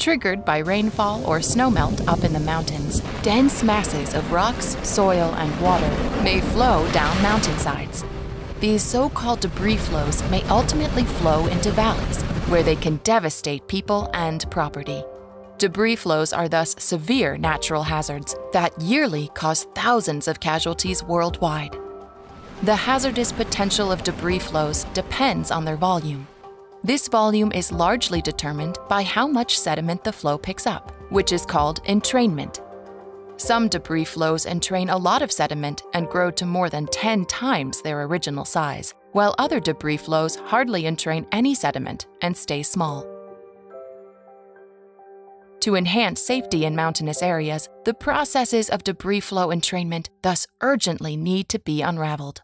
Triggered by rainfall or snowmelt up in the mountains, dense masses of rocks, soil, and water may flow down mountainsides. These so-called debris flows may ultimately flow into valleys, where they can devastate people and property. Debris flows are thus severe natural hazards that yearly cause thousands of casualties worldwide. The hazardous potential of debris flows depends on their volume. This volume is largely determined by how much sediment the flow picks up, which is called entrainment. Some debris flows entrain a lot of sediment and grow to more than 10 times their original size, while other debris flows hardly entrain any sediment and stay small. To enhance safety in mountainous areas, the processes of debris flow entrainment thus urgently need to be unraveled.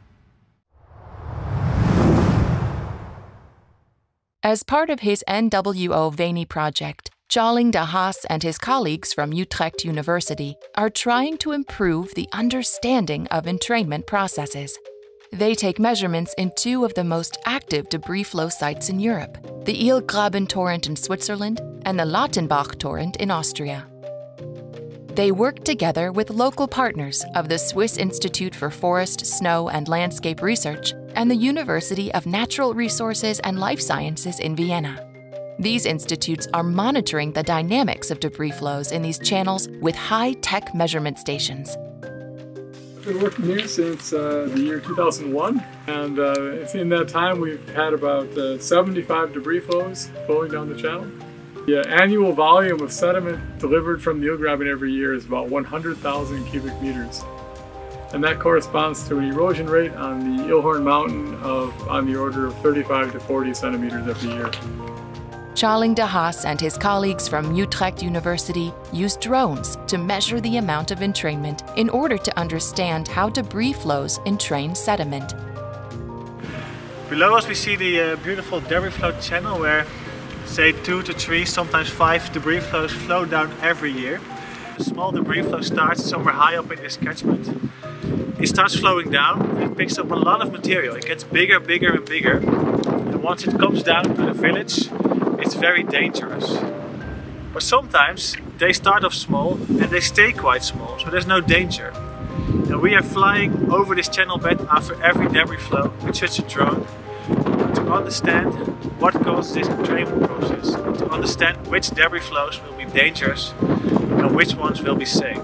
As part of his NWO-Veni project, Tjalling de Haas and his colleagues from Utrecht University are trying to improve the understanding of entrainment processes. They take measurements in two of the most active debris flow sites in Europe, the Ilgraben torrent in Switzerland and the Lattenbach torrent in Austria. They work together with local partners of the Swiss Institute for Forest, Snow, and Landscape Research and the University of Natural Resources and Life Sciences in Vienna. These institutes are monitoring the dynamics of debris flows in these channels with high-tech measurement stations. I've been working here since the year 2001, and in that time we've had about 75 debris flows flowing down the channel. The annual volume of sediment delivered from the Ilgraben every year is about 100,000 cubic meters. And that corresponds to an erosion rate on the Ilhorn Mountain on the order of 35 to 40 centimeters every year. Tjalling de Haas and his colleagues from Utrecht University use drones to measure the amount of entrainment in order to understand how debris flows entrain sediment. Below us we see the beautiful debris flow channel where, say, 2 to 3, sometimes 5 debris flows flow down every year. The small debris flow starts somewhere high up in this catchment. It starts flowing down, it picks up a lot of material. It gets bigger, bigger and bigger. And once it comes down to the village, it's very dangerous. But sometimes they start off small and they stay quite small, so there's no danger. And we are flying over this channel bed after every debris flow with such a drone to understand what causes this entrainment process, and to understand which debris flows will be dangerous and which ones will be safe.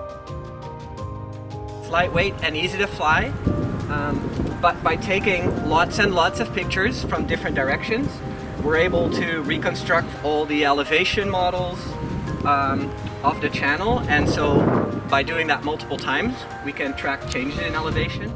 It's lightweight and easy to fly, but by taking lots and lots of pictures from different directions, we're able to reconstruct all the elevation models of the channel, and so by doing that multiple times, we can track changes in elevation.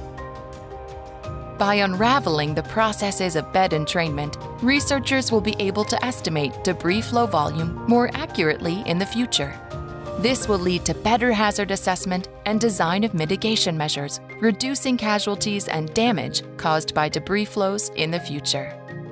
By unraveling the processes of bed entrainment, researchers will be able to estimate debris flow volume more accurately in the future. This will lead to better hazard assessment and design of mitigation measures, reducing casualties and damage caused by debris flows in the future.